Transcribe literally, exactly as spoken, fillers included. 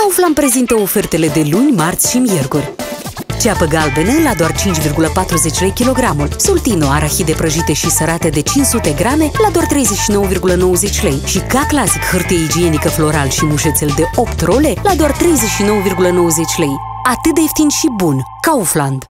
Kaufland prezintă ofertele de luni, marți și miercuri. Ceapă galbenă la doar cinci virgulă patruzeci lei kilogramul. Sultino, arahide prăjite și sărate de cinci sute grame la doar treizeci și nouă virgulă nouăzeci lei. Și Ca Clasic, hârtie igienică floral și mușețel de opt role la doar treizeci și nouă virgulă nouăzeci lei. Atât de ieftin și bun. Kaufland.